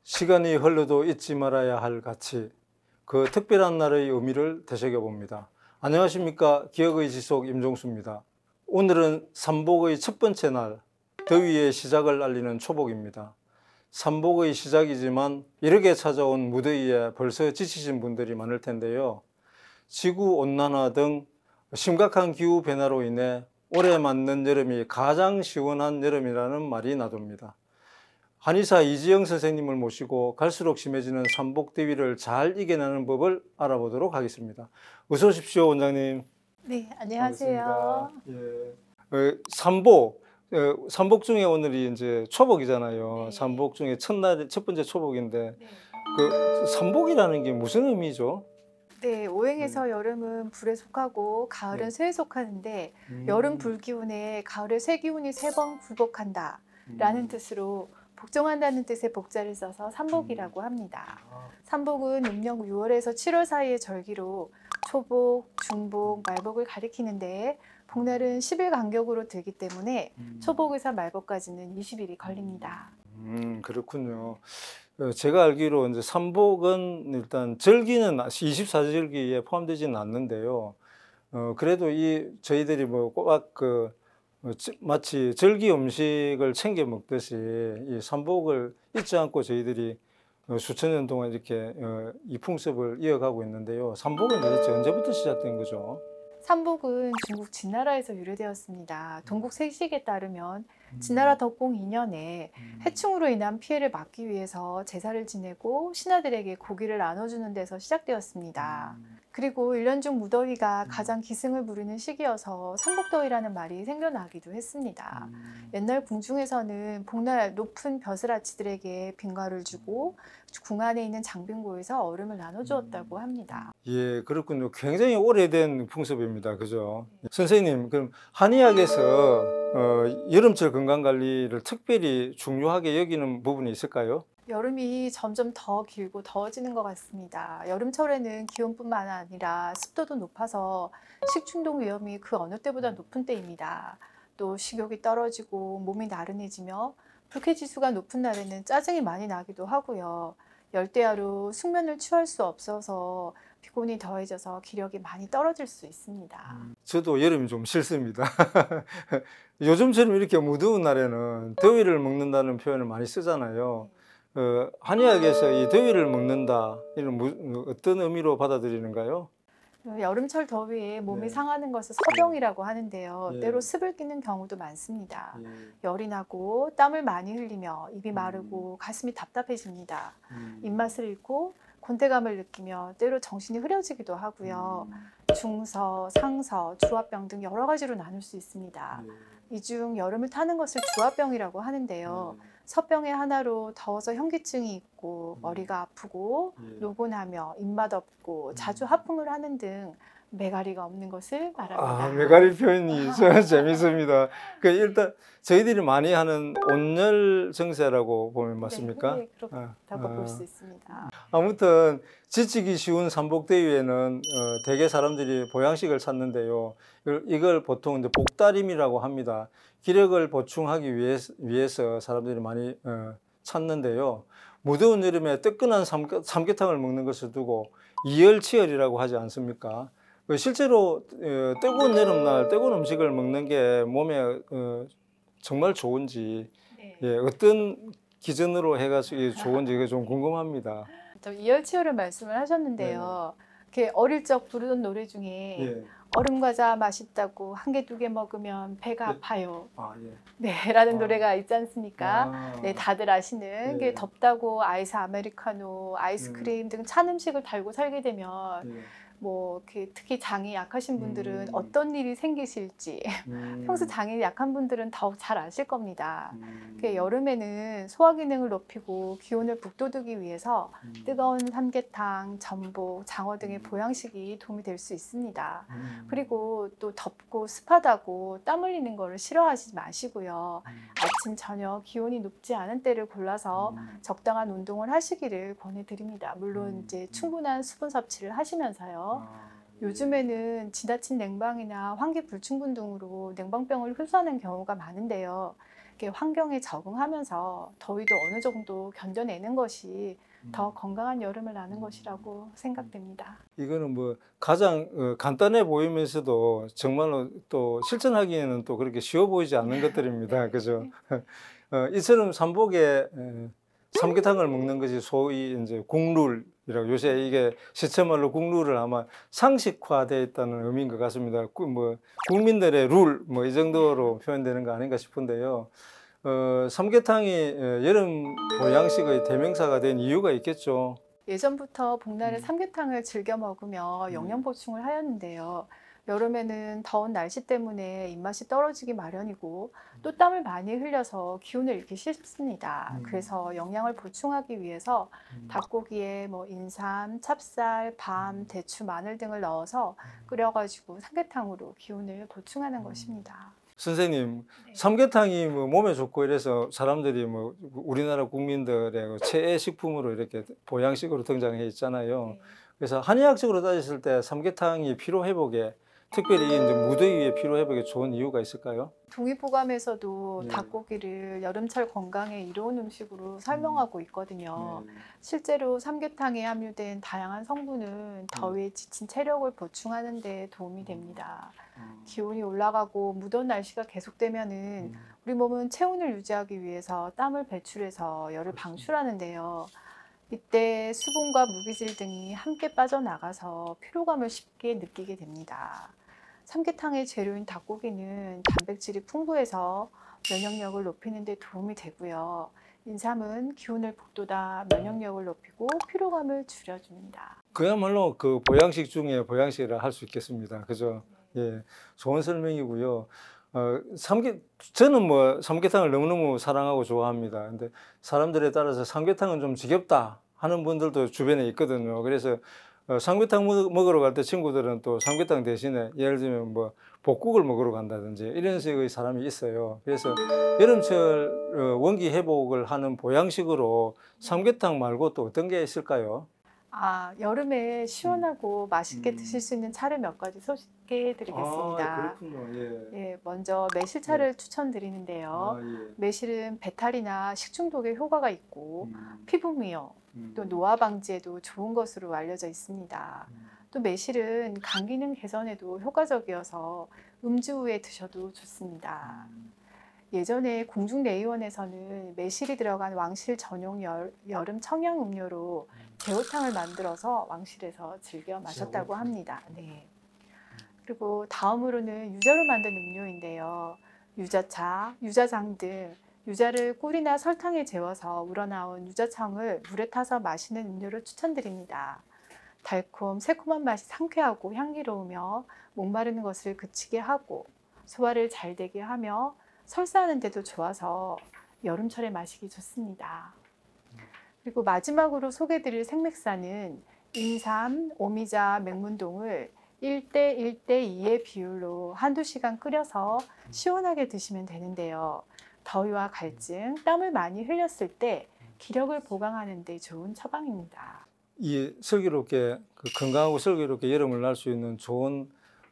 시간이 흘러도 잊지 말아야 할 가치, 그 특별한 날의 의미를 되새겨 봅니다. 안녕하십니까. 기억의 지속 임종수입니다. 오늘은 삼복의 첫 번째 날, 더위의 시작을 알리는 초복입니다. 삼복의 시작이지만 이렇게 찾아온 무더위에 벌써 지치신 분들이 많을 텐데요. 지구온난화 등 심각한 기후변화로 인해 올해 맞는 여름이 가장 시원한 여름이라는 말이 나돕니다. 한의사 이지영 선생님을 모시고 갈수록 심해지는 삼복더위를 잘 이겨내는 법을 알아보도록 하겠습니다. 어서 오십시오, 원장님. 네, 안녕하세요. 예. 삼복 중에 오늘이 이제 초복이잖아요. 네. 삼복 중에 첫 번째 초복인데, 네. 그 삼복이라는 게 무슨 의미죠? 네, 오행에서 여름은 불에 속하고 가을은 네. 쇠에 속하는데 여름 불기운에 가을의 쇠기운이 3번 굴복한다 라는 뜻으로 복종한다는 뜻의 복자를 써서 삼복이라고 합니다. 삼복은 음력 6월에서 7월 사이의 절기로 초복, 중복, 말복을 가리키는데 복날은 10일 간격으로 들기 때문에 초복에서 말복까지는 20일이 걸립니다. 그렇군요. 제가 알기로 이제 삼복은 일단 절기는 24절기에 포함되지는 않는데요. 그래도 저희들이 뭐 꼬박 마치 절기 음식을 챙겨 먹듯이 이 삼복을 잊지 않고 저희들이 수천 년 동안 이렇게 이 풍습을 이어가고 있는데요. 삼복은 도대체 언제부터 시작된 거죠? 삼복은 중국 진나라에서 유래되었습니다. 동국 세식에 따르면 진나라 덕공 2년에 해충으로 인한 피해를 막기 위해서 제사를 지내고 신하들에게 고기를 나눠주는 데서 시작되었습니다. 그리고 1년 중 무더위가 가장 기승을 부리는 시기여서 삼복더위라는 말이 생겨나기도 했습니다. 옛날 궁중에서는 복날 높은 벼슬아치들에게 빈과를 주고 궁 안에 있는 장빙고에서 얼음을 나눠주었다고 합니다. 예, 그렇군요. 굉장히 오래된 풍습입니다. 그죠? 선생님, 그럼 한의학에서 여름철 건강관리를 특별히 중요하게 여기는 부분이 있을까요? 여름이 점점 더 길고 더워지는 것 같습니다. 여름철에는 기온뿐만 아니라 습도도 높아서 식중독 위험이 그 어느 때보다 높은 때입니다. 또 식욕이 떨어지고 몸이 나른해지며 불쾌지수가 높은 날에는 짜증이 많이 나기도 하고요. 열대야로 숙면을 취할 수 없어서 피곤이 더해져서 기력이 많이 떨어질 수 있습니다. 저도 여름이 좀 싫습니다. 요즘처럼 이렇게 무더운 날에는 더위를 먹는다는 표현을 많이 쓰잖아요. 한의학에서 이 더위를 먹는다, 이런 어떤 의미로 받아들이는가요? 여름철 더위에 몸이 네. 상하는 것을 서병이라고 하는데요. 예. 때로 습을 끼는 경우도 많습니다. 예. 열이 나고 땀을 많이 흘리며 입이 마르고 가슴이 답답해집니다. 입맛을 잃고 곤태감을 느끼며 때로 정신이 흐려지기도 하고요. 중서, 상서, 주화병 등 여러 가지로 나눌 수 있습니다. 이 중 여름을 타는 것을 주화병이라고 하는데요. 서병의 하나로 더워서 현기증이 있고 머리가 아프고 노곤하며 입맛 없고 자주 하품을 하는 등 매가리가 없는 것을 말합니다. 매가리 표현이 참 재밌습니다. 일단 저희들이 많이 하는 온열 증세라고 보면 맞습니까? 네, 그렇다고 볼 수 있습니다. 아무튼 지치기 쉬운 삼복더위에는 대개 사람들이 보양식을 찾는데요. 이걸 보통 이제 복다림이라고 합니다. 기력을 보충하기 위해서 사람들이 많이 찾는데요. 무더운 여름에 뜨끈한 삼계탕을 먹는 것을 두고 이열치열이라고 하지 않습니까? 실제로 뜨거운 여름날 뜨거운 음식을 먹는 게 몸에 정말 좋은지, 네. 예, 어떤 기준으로 해가지고 좋은지 좀 궁금합니다. 이열치열을 말씀을 하셨는데요. 이렇게 어릴 적 부르던 노래 중에 예. 얼음 과자 맛있다고 한 개, 2개 먹으면 배가 아파요. 예. 네, 라는 노래가 있지 않습니까? 네, 다들 아시는 네. 게 덥다고 아이스 아메리카노, 아이스크림 등 찬 음식을 달고 살게 되면 뭐 특히 장이 약하신 분들은 어떤 일이 생기실지 평소 장이 약한 분들은 더욱 잘 아실 겁니다. 여름에는 소화 기능을 높이고 기온을 북돋우기 위해서 뜨거운 삼계탕, 전복, 장어 등의 보양식이 도움이 될 수 있습니다. 그리고 또 덥고 습하다고 땀 흘리는 거를 싫어하지 마시고요. 아침, 저녁 기온이 높지 않은 때를 골라서 적당한 운동을 하시기를 권해드립니다. 물론 이제 충분한 수분 섭취를 하시면서요. 요즘에는 지나친 냉방이나 환기 불충분 등으로 냉방병을 흡수하는 경우가 많은데요. 이렇게 환경에 적응하면서 더위도 어느 정도 견뎌내는 것이 더 건강한 여름을 나는 것이라고 생각됩니다. 이거는 뭐 가장 간단해 보이면서도 정말로 또 실천하기에는 또 그렇게 쉬워 보이지 않는 것들입니다. 그죠? 이처럼 삼복에 삼계탕을 먹는 것이 소위 이제 국룰이라고, 요새 이게 시체말로 국룰을 아마 상식화되어 있다는 의미인 것 같습니다. 뭐 국민들의 룰 뭐 이 정도로 표현되는 거 아닌가 싶은데요. 삼계탕이 여름 보양식의 대명사가 된 이유가 있겠죠. 예전부터 복날에 삼계탕을 즐겨 먹으며 영양 보충을 하였는데요. 여름에는 더운 날씨 때문에 입맛이 떨어지기 마련이고 또 땀을 많이 흘려서 기운을 잃기 쉽습니다. 그래서 영양을 보충하기 위해서 닭고기에 뭐 인삼, 찹쌀, 밤, 대추, 마늘 등을 넣어서 끓여가지고 삼계탕으로 기운을 보충하는 것입니다. 선생님, 네. 삼계탕이 뭐 몸에 좋고 이래서 사람들이 뭐 우리나라 국민들의 최애 식품으로 이렇게 보양식으로 등장해 있잖아요. 네. 그래서 한의학적으로 따졌을 때 삼계탕이 피로 회복에, 특별히 이제 무더위의 피로 회복에 좋은 이유가 있을까요? 동의보감에서도 네. 닭고기를 여름철 건강에 이로운 음식으로 설명하고 있거든요. 네. 실제로 삼계탕에 함유된 다양한 성분은 더위에 지친 체력을 보충하는 데 도움이 됩니다. 기온이 올라가고 무더운 날씨가 계속되면은 우리 몸은 체온을 유지하기 위해서 땀을 배출해서 열을 방출하는데요. 이때 수분과 무기질 등이 함께 빠져나가서 피로감을 쉽게 느끼게 됩니다. 삼계탕의 재료인 닭고기는 단백질이 풍부해서 면역력을 높이는 데 도움이 되고요. 인삼은 기운을 북돋아 면역력을 높이고 피로감을 줄여줍니다. 그야말로 그 보양식 중에 보양식이라 할 수 있겠습니다. 그죠? 예, 좋은 설명이고요. 저는 뭐 삼계탕을 너무너무 사랑하고 좋아합니다. 근데 사람들에 따라서 삼계탕은 좀 지겹다 하는 분들도 주변에 있거든요. 그래서 삼계탕 먹으러 갈 때 친구들은 또 삼계탕 대신에 예를 들면 뭐 볶국을 먹으러 간다든지 이런 식의 사람이 있어요. 그래서 여름철 원기 회복을 하는 보양식으로 삼계탕 말고 또 어떤 게 있을까요? 여름에 시원하고 맛있게 드실 수 있는 차를 몇 가지 소개해 드리겠습니다. 그렇군요. 예. 예, 먼저 매실차를 추천드리는데요. 예. 매실은 배탈이나 식중독에 효과가 있고 피부 미용, 또 노화 방지에도 좋은 것으로 알려져 있습니다. 또 매실은 간 기능 개선에도 효과적이어서 음주 후에 드셔도 좋습니다. 예전에 공중내의원에서는 매실이 들어간 왕실 전용 여름 청양 음료로 제호탕을 만들어서 왕실에서 즐겨 마셨다고 합니다. 네. 그리고 다음으로는 유자로 만든 음료인데요. 유자차, 유자장 등 유자를 꿀이나 설탕에 재워서 우러나온 유자청을 물에 타서 마시는 음료를 추천드립니다. 달콤, 새콤한 맛이 상쾌하고 향기로우며 목마르는 것을 그치게 하고 소화를 잘 되게 하며 설사하는 데도 좋아서 여름철에 마시기 좋습니다. 그리고 마지막으로 소개드릴 생맥사는 인삼, 오미자, 맹문동을 1대 1대 2의 비율로 한두 시간 끓여서 시원하게 드시면 되는데요. 더위와 갈증, 땀을 많이 흘렸을 때 기력을 보강하는 데 좋은 처방입니다. 이 슬기롭게 건강하고 슬기롭게 여름을 날 수 있는 좋은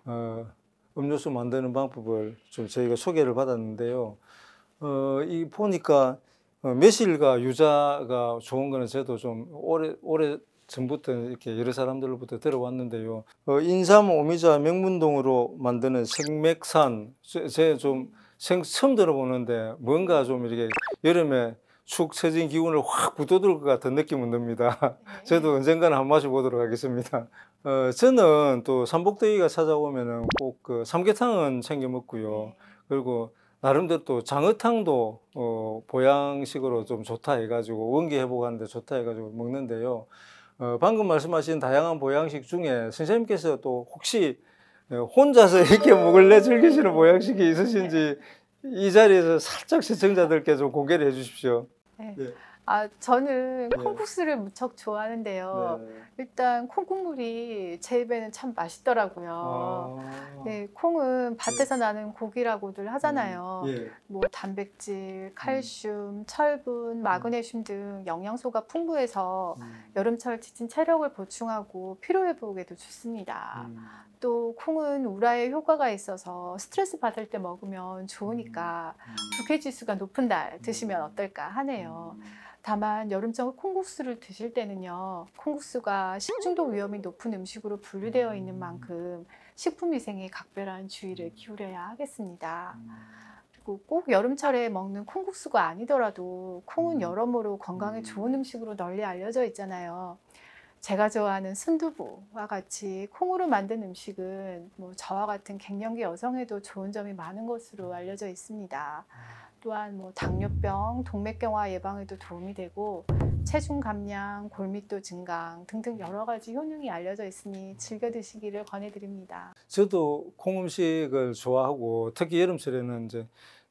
음료수 만드는 방법을 좀 저희가 소개를 받았는데요. 이 보니까 매실과 유자가 좋은 거는 저도 좀 오래 전부터 이렇게 여러 사람들로부터 들어왔는데요. 인삼, 오미자, 명문동으로 만드는 생맥산, 제가 좀 처음 들어보는데 뭔가 좀 이렇게 여름에 축 처진 기운을 확 북돋을 것 같은 느낌은 듭니다. 저도 언젠가는 한번 마셔보도록 하겠습니다. 저는 또 삼복더위가 찾아오면은 꼭 그 삼계탕은 챙겨 먹고요. 그리고 나름대로 또 장어탕도 보양식으로 좀 좋다 해가지고 원기 회복하는데 좋다 해가지고 먹는데요. 방금 말씀하신 다양한 보양식 중에 선생님께서 또 혹시 혼자서 이렇게 먹을래 즐기시는 보양식이 있으신지 이 자리에서 살짝 시청자들께 좀 공개를 해 주십시오. 네. 예. 저는 네. 콩국수를 무척 좋아하는데요. 네. 일단 콩국물이 제 입에는 참 맛있더라고요. 네, 콩은 밭에서 나는 고기라고들 하잖아요. 예. 뭐 단백질, 칼슘, 철분, 마그네슘 등 영양소가 풍부해서 여름철 지친 체력을 보충하고 피로 회복에도 좋습니다. 또 콩은 우라의 효과가 있어서 스트레스 받을 때 먹으면 좋으니까 불쾌지수가 높은 날 드시면 어떨까 하네요. 다만 여름철 콩국수를 드실 때는요, 콩국수가 식중독 위험이 높은 음식으로 분류되어 있는 만큼 식품위생에 각별한 주의를 기울여야 하겠습니다. 그리고 꼭 여름철에 먹는 콩국수가 아니더라도 콩은 여러모로 건강에 좋은 음식으로 널리 알려져 있잖아요. 제가 좋아하는 순두부와 같이 콩으로 만든 음식은 뭐 저와 같은 갱년기 여성에도 좋은 점이 많은 것으로 알려져 있습니다. 또한 뭐 당뇨병, 동맥경화 예방에도 도움이 되고 체중 감량, 골밀도 증강 등등 여러 가지 효능이 알려져 있으니 즐겨 드시기를 권해드립니다. 저도 콩 음식을 좋아하고 특히 여름철에는 이제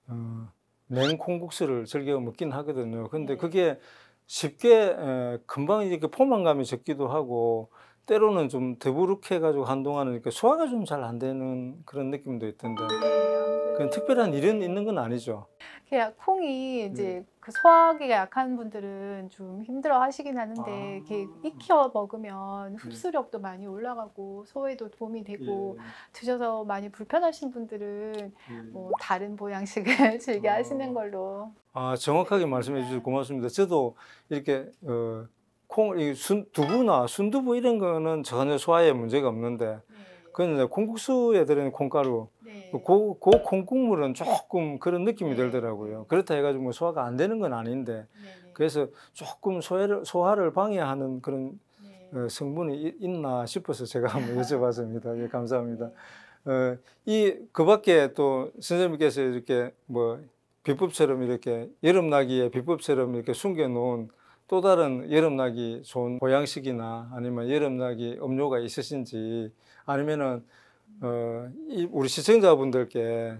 냉콩국수를 즐겨 먹긴 하거든요. 근데 네. 그게 쉽게 금방 이렇게 포만감이 적기도 하고 때로는 좀 더부룩해가지고 한동안은 이렇게 소화가 좀 잘 안 되는 그런 느낌도 있던데 그건 특별한 일은 있는 건 아니죠. 그냥 콩이 이제 그 소화하기가 약한 분들은 좀 힘들어 하시긴 하는데 이렇게 익혀 먹으면 흡수력도 많이 올라가고 소화에도 도움이 되고 드셔서 많이 불편하신 분들은 뭐 다른 보양식을 즐겨 하시는 걸로. 정확하게 말씀해 주셔서 고맙습니다. 저도 이렇게 두부나 순두부 이런 거는 전혀 소화에 문제가 없는데 그건 이제 콩국수에 들어있는 콩가루 그 콩국물은 조금 그런 느낌이 들더라고요. 그렇다 해가지고 뭐 소화가 안 되는 건 아닌데 그래서 조금 소화를 방해하는 그런 성분이 있나 싶어서 제가 한번 여쭤봤습니다. 예, 감사합니다. 그 밖에 또 선생님께서 이렇게 뭐 비법처럼 이렇게 여름나기에 비법처럼 이렇게 숨겨놓은 또 다른 여름나기 좋은 보양식이나 아니면 여름나기 음료가 있으신지 아니면은 우리 시청자분들께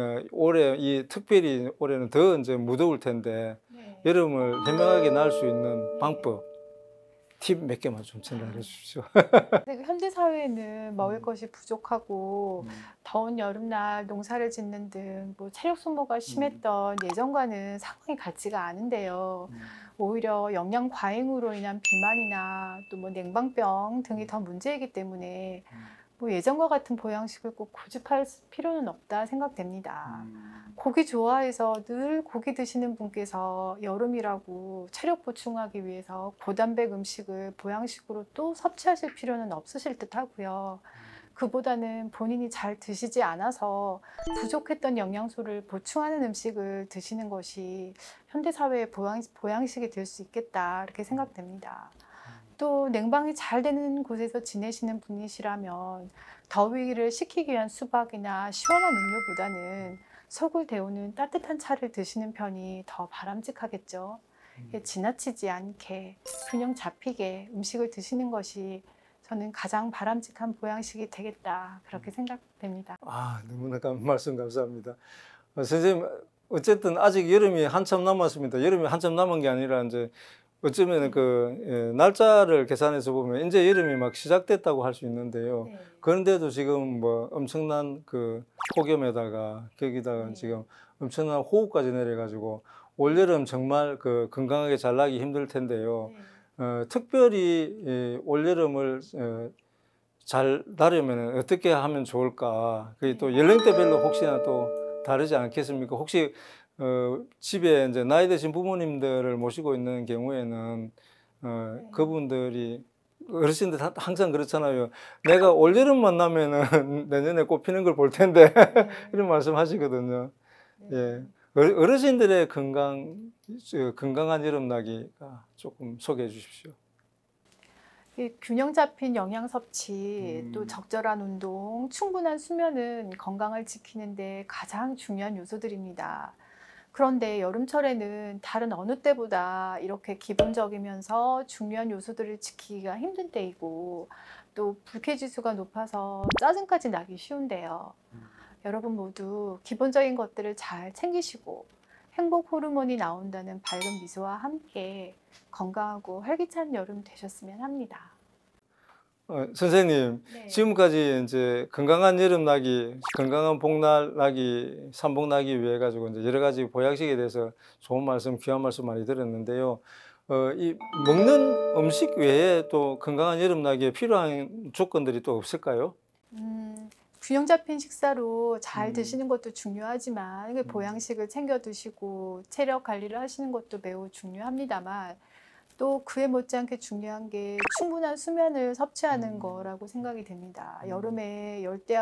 올해 특별히 올해는 더 이제 무더울 텐데 여름을 현명하게 날 수 있는 방법 팁 몇 개만 좀 전달해 주십시오. 현대 사회에는 먹을 것이 부족하고 더운 여름날 농사를 짓는 등 뭐 체력 소모가 심했던 예전과는 상황이 같지가 않은데요. 오히려 영양 과잉으로 인한 비만이나 또 뭐 냉방병 등이 더 문제이기 때문에 뭐 예전과 같은 보양식을 꼭 고집할 필요는 없다 생각됩니다. 고기 좋아해서 늘 고기 드시는 분께서 여름이라고 체력 보충하기 위해서 고단백 음식을 보양식으로 또 섭취하실 필요는 없으실 듯 하고요. 그보다는 본인이 잘 드시지 않아서 부족했던 영양소를 보충하는 음식을 드시는 것이 현대사회의 보양식이 될 수 있겠다 이렇게 생각됩니다. 또 냉방이 잘 되는 곳에서 지내시는 분이시라면 더위를 식히기 위한 수박이나 시원한 음료보다는 속을 데우는 따뜻한 차를 드시는 편이 더 바람직하겠죠. 지나치지 않게 균형 잡히게 음식을 드시는 것이 저는 가장 바람직한 보양식이 되겠다 그렇게 생각됩니다. 너무나 말씀 감사합니다. 선생님 어쨌든 아직 여름이 한참 남았습니다. 여름이 한참 남은 게 아니라 이제 어쩌면 날짜를 계산해서 보면 이제 여름이 막 시작됐다고 할 수 있는데요. 그런데도 지금 뭐 엄청난 그 폭염에다가 거기다가 지금 엄청난 호우까지 내려가지고 올여름 정말 그 건강하게 잘 나기 힘들 텐데요. 특별히 올여름을 잘 나려면 어떻게 하면 좋을까? 그게 또 연령대별로 혹시나 또 다르지 않겠습니까? 혹시 집에 이제 나이 드신 부모님들을 모시고 있는 경우에는 그분들이 어르신들 항상 그렇잖아요. 내가 올여름만 나면은 내년에 꽃 피는 걸 볼 텐데 이런 말씀 하시거든요. 예. 어르신들의 건강한 여름나기가 조금 소개해 주십시오. 균형 잡힌 영양 섭취, 또 적절한 운동, 충분한 수면은 건강을 지키는 데 가장 중요한 요소들입니다. 그런데 여름철에는 다른 어느 때보다 이렇게 기본적이면서 중요한 요소들을 지키기가 힘든 때이고 또 불쾌지수가 높아서 짜증까지 나기 쉬운데요. 여러분 모두 기본적인 것들을 잘 챙기시고 행복 호르몬이 나온다는 밝은 미소와 함께 건강하고 활기찬 여름 되셨으면 합니다. 선생님, 네. 지금까지 이제 건강한 여름 나기, 건강한 복날 나기, 삼복 나기 위해 가지고 이제 여러 가지 보양식에 대해서 좋은 말씀, 귀한 말씀 많이 들었는데요. 이 먹는 음식 외에 또 건강한 여름 나기에 필요한 조건들이 또 없을까요? 균형 잡힌 식사로 잘 드시는 것도 중요하지만 보양식을 챙겨 드시고 체력 관리를 하시는 것도 매우 중요합니다만 또 그에 못지않게 중요한 게 충분한 수면을 섭취하는 거라고 생각이 됩니다. 여름에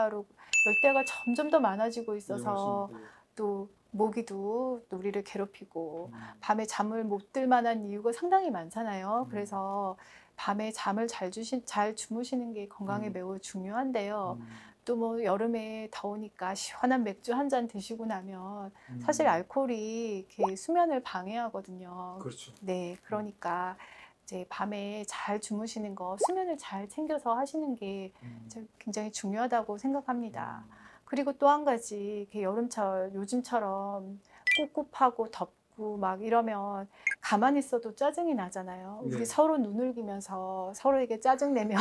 열대야가 점점 더 많아지고 있어서 또 모기도 또 우리를 괴롭히고 밤에 잠을 못 들 만한 이유가 상당히 많잖아요. 그래서 밤에 잠을 잘 주무시는 게 건강에 매우 중요한데요. 또 뭐 여름에 더우니까 시원한 맥주 한 잔 드시고 나면 사실 알코올이 이렇게 수면을 방해하거든요. 그렇죠. 네, 그러니까 이제 밤에 잘 주무시는 거, 수면을 잘 챙겨서 하시는 게 굉장히 중요하다고 생각합니다. 그리고 또 한 가지, 이렇게 여름철 요즘처럼 꿉꿉하고 덥고 막 이러면 가만히 있어도 짜증이 나잖아요. 우리 네. 서로 눈을기면서 서로에게 짜증내며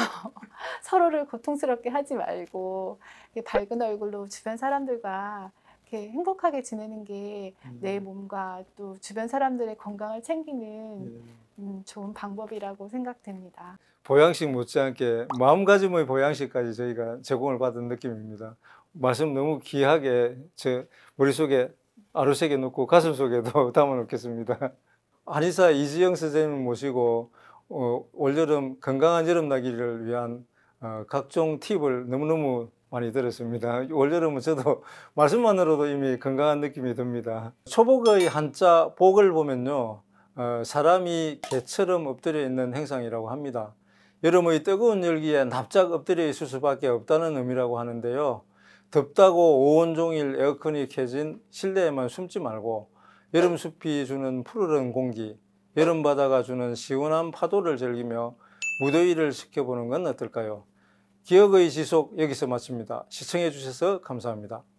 서로를 고통스럽게 하지 말고 이렇게 밝은 얼굴로 주변 사람들과 이렇게 행복하게 지내는 게 내 몸과 또 주변 사람들의 건강을 챙기는 좋은 방법이라고 생각됩니다. 보양식 못지않게 마음가짐의 보양식까지 저희가 제공을 받은 느낌입니다. 말씀 너무 귀하게 제 머릿속에 아루새겨 놓고 가슴속에도 담아 놓겠습니다. 한의사 이지영 선생님을 모시고 올여름 건강한 여름 나기를 위한 각종 팁을 너무너무 많이 들었습니다. 올여름은 저도 말씀만으로도 이미 건강한 느낌이 듭니다. 초복의 한자 복을 보면요, 사람이 개처럼 엎드려 있는 행상이라고 합니다. 여름의 뜨거운 열기에 납작 엎드려 있을 수밖에 없다는 의미라고 하는데요. 덥다고 온종일 에어컨이 켜진 실내에만 숨지 말고 여름 숲이 주는 푸르른 공기, 여름 바다가 주는 시원한 파도를 즐기며 무더위를 지켜보는 건 어떨까요? 기억의 지속 여기서 마칩니다. 시청해 주셔서 감사합니다.